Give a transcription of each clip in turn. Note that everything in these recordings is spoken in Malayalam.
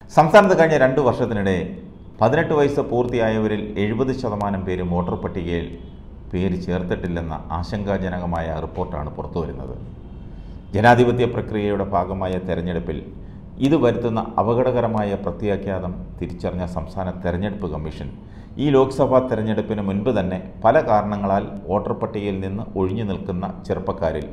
സംസ്ഥാനത്ത് കഴിഞ്ഞ 2 വർഷത്തിനിടെ 18 വയസ്സ് പൂർത്തിയായവരിൽ 70% പേരും വോട്ടർ പട്ടികയിൽ പേര് ചേർത്തിട്ടില്ലെന്ന ആശങ്കാജനകമായ റിപ്പോർട്ടാണ് പുറത്തുവരുന്നത്. ജനാധിപത്യ പ്രക്രിയയുടെ ഭാഗമായ തെരഞ്ഞെടുപ്പിൽ ഇത് വരുത്തുന്ന അപകടകരമായ പ്രത്യാഘാതം തിരിച്ചറിഞ്ഞ സംസ്ഥാന തെരഞ്ഞെടുപ്പ് കമ്മീഷൻ ഈ ലോക്സഭാ തെരഞ്ഞെടുപ്പിന് മുൻപ് തന്നെ പല കാരണങ്ങളാൽ വോട്ടർ പട്ടികയിൽ നിന്ന് ഒഴിഞ്ഞു നിൽക്കുന്ന ചെറുപ്പക്കാരിൽ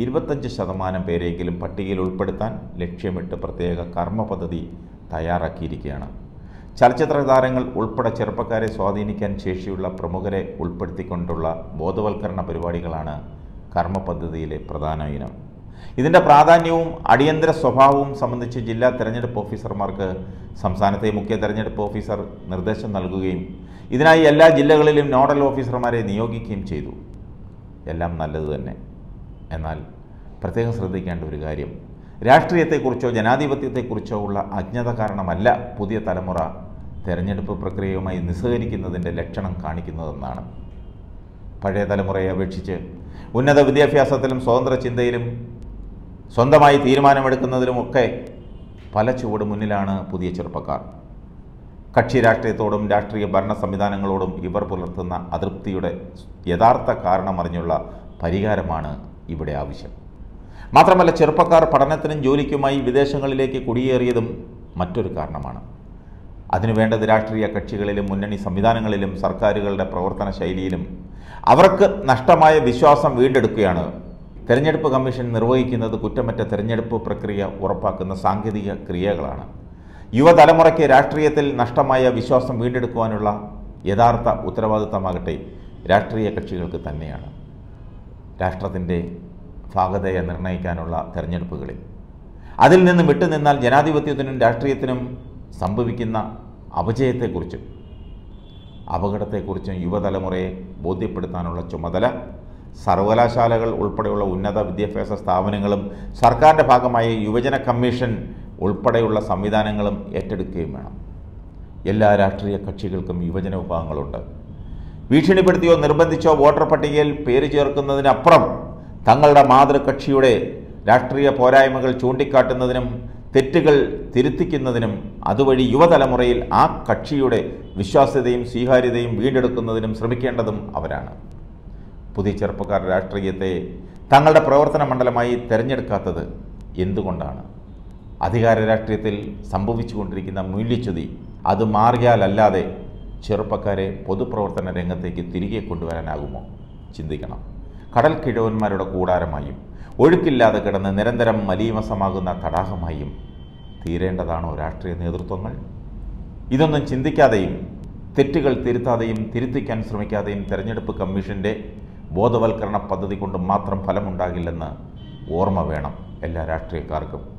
25% പേരെങ്കിലും പട്ടികയിൽ ഉൾപ്പെടുത്താൻ ലക്ഷ്യമിട്ട് പ്രത്യേക കർമ്മ പദ്ധതി തയ്യാറാക്കിയിരിക്കുകയാണ്. ചലച്ചിത്ര താരങ്ങൾ ഉൾപ്പെടെ ചെറുപ്പക്കാരെ സ്വാധീനിക്കാൻ ശേഷിയുള്ള പ്രമുഖരെ ഉൾപ്പെടുത്തിക്കൊണ്ടുള്ള ബോധവൽക്കരണ പരിപാടികളാണ് കർമ്മ പദ്ധതിയിലെ പ്രധാന ഇനം. ഇതിൻ്റെ പ്രാധാന്യവും അടിയന്തര സ്വഭാവവും സംബന്ധിച്ച് ജില്ലാ തെരഞ്ഞെടുപ്പ് ഓഫീസർമാർക്ക് സംസ്ഥാനത്തെ മുഖ്യ തെരഞ്ഞെടുപ്പ് ഓഫീസർ നിർദ്ദേശം നൽകുകയും ഇതിനായി എല്ലാ ജില്ലകളിലും നോഡൽ ഓഫീസർമാരെ നിയോഗിക്കുകയും ചെയ്തു. എല്ലാം നല്ലത് തന്നെ. എന്നാൽ പ്രത്യേകം ശ്രദ്ധിക്കേണ്ട ഒരു കാര്യം, രാഷ്ട്രീയത്തെക്കുറിച്ചോ ജനാധിപത്യത്തെക്കുറിച്ചോ ഉള്ള അജ്ഞത കാരണമല്ല പുതിയ തലമുറ തെരഞ്ഞെടുപ്പ് പ്രക്രിയയുമായി നിസ്സഹകരിക്കുന്നതിൻ്റെ ലക്ഷണം കാണിക്കുന്നതെന്നാണ്. പഴയ തലമുറയെ അപേക്ഷിച്ച് ഉന്നത വിദ്യാഭ്യാസത്തിലും സ്വതന്ത്ര ചിന്തയിലും സ്വന്തമായി തീരുമാനമെടുക്കുന്നതിലുമൊക്കെ പല ചുവട് മുന്നിലാണ് പുതിയ ചെറുപ്പക്കാർ. കക്ഷി രാഷ്ട്രീയത്തോടും രാഷ്ട്രീയ ഭരണ സംവിധാനങ്ങളോടും ഇവർ പുലർത്തുന്ന അതൃപ്തിയുടെ യഥാർത്ഥ കാരണമറിഞ്ഞുള്ള പരിഹാരമാണ് ഇവിടെ ആവശ്യം. മാത്രമല്ല, ചെറുപ്പക്കാർ പഠനത്തിനും ജോലിക്കുമായി വിദേശങ്ങളിലേക്ക് കുടിയേറിയതും മറ്റൊരു കാരണമാണ്. അതിനുവേണ്ടത് രാഷ്ട്രീയ കക്ഷികളിലും മുന്നണി സംവിധാനങ്ങളിലും സർക്കാരുകളുടെ പ്രവർത്തന ശൈലിയിലും അവർക്ക് നഷ്ടമായ വിശ്വാസം വീണ്ടെടുക്കുകയാണ്. തെരഞ്ഞെടുപ്പ് കമ്മീഷൻ നിർവഹിക്കുന്നത് കുറ്റമറ്റ തെരഞ്ഞെടുപ്പ് പ്രക്രിയ ഉറപ്പാക്കുന്ന സാങ്കേതിക ക്രിയകളാണ്. യുവതലമുറയ്ക്ക് രാഷ്ട്രീയത്തിൽ നഷ്ടമായ വിശ്വാസം വീണ്ടെടുക്കുവാനുള്ള യഥാർത്ഥ ഉത്തരവാദിത്തമാകട്ടെ രാഷ്ട്രീയ കക്ഷികൾക്ക് തന്നെയാണ്. രാഷ്ട്രത്തിൻ്റെ ഭാഗതയെ നിർണ്ണയിക്കാനുള്ള തെരഞ്ഞെടുപ്പുകളിൽ അതിൽ നിന്ന് വിട്ടുനിന്നാൽ ജനാധിപത്യത്തിനും രാഷ്ട്രീയത്തിനും സംഭവിക്കുന്ന അപജയത്തെക്കുറിച്ചും അപകടത്തെക്കുറിച്ചും യുവതലമുറയെ ബോധ്യപ്പെടുത്താനുള്ള ചുമതല സർവകലാശാലകൾ ഉൾപ്പെടെയുള്ള ഉന്നത വിദ്യാഭ്യാസ സ്ഥാപനങ്ങളും സർക്കാരിൻ്റെ ഭാഗമായ യുവജന കമ്മീഷൻ ഉൾപ്പെടെയുള്ള സംവിധാനങ്ങളും ഏറ്റെടുക്കുകയും വേണം. എല്ലാ രാഷ്ട്രീയ കക്ഷികൾക്കും യുവജന വിഭാഗങ്ങളുണ്ട്. ഭീഷണിപ്പെടുത്തിയോ നിർബന്ധിച്ചോ വോട്ടർ പട്ടികയിൽ പേര് ചേർക്കുന്നതിനപ്പുറം തങ്ങളുടെ മാതൃകക്ഷിയുടെ രാഷ്ട്രീയ പോരായ്മകൾ ചൂണ്ടിക്കാട്ടുന്നതിനും തെറ്റുകൾ തിരുത്തിക്കുന്നതിനും അതുവഴി യുവതലമുറയിൽ ആ കക്ഷിയുടെ വിശ്വാസ്യതയും സ്വീകാര്യതയും വീണ്ടെടുക്കുന്നതിനും ശ്രമിക്കേണ്ടതും അവരാണ്. പുതിയ ചെറുപ്പക്കാർ രാഷ്ട്രീയത്തെ തങ്ങളുടെ പ്രവർത്തന മണ്ഡലമായി തിരഞ്ഞെടുക്കാത്തത് എന്തുകൊണ്ടാണ്? അധികാര രാഷ്ട്രീയത്തിൽ സംഭവിച്ചുകൊണ്ടിരിക്കുന്ന മൂല്യച്യുതി അത് മാറിയാലല്ലാതെ ചെറുപ്പക്കാരെ പൊതുപ്രവർത്തന രംഗത്തേക്ക് തിരികെ കൊണ്ടുവരാനാകുമോ? ചിന്തിക്കണം. കടൽ കിഴവന്മാരുടെ കൂടാരമായും ഒഴുക്കില്ലാതെ കിടന്ന് നിരന്തരം മലീമസമാകുന്ന തടാകമായും തീരേണ്ടതാണോ രാഷ്ട്രീയ നേതൃത്വങ്ങൾ? ഇതൊന്നും ചിന്തിക്കാതെയും തെറ്റുകൾ തിരുത്താതെയും തിരുത്തിക്കാൻ ശ്രമിക്കാതെയും തെരഞ്ഞെടുപ്പ് കമ്മീഷൻ്റെ ബോധവൽക്കരണ പദ്ധതി കൊണ്ട് മാത്രം ഫലമുണ്ടാകില്ലെന്ന് ഓർമ്മ വേണം എല്ലാ രാഷ്ട്രീയക്കാർക്കും.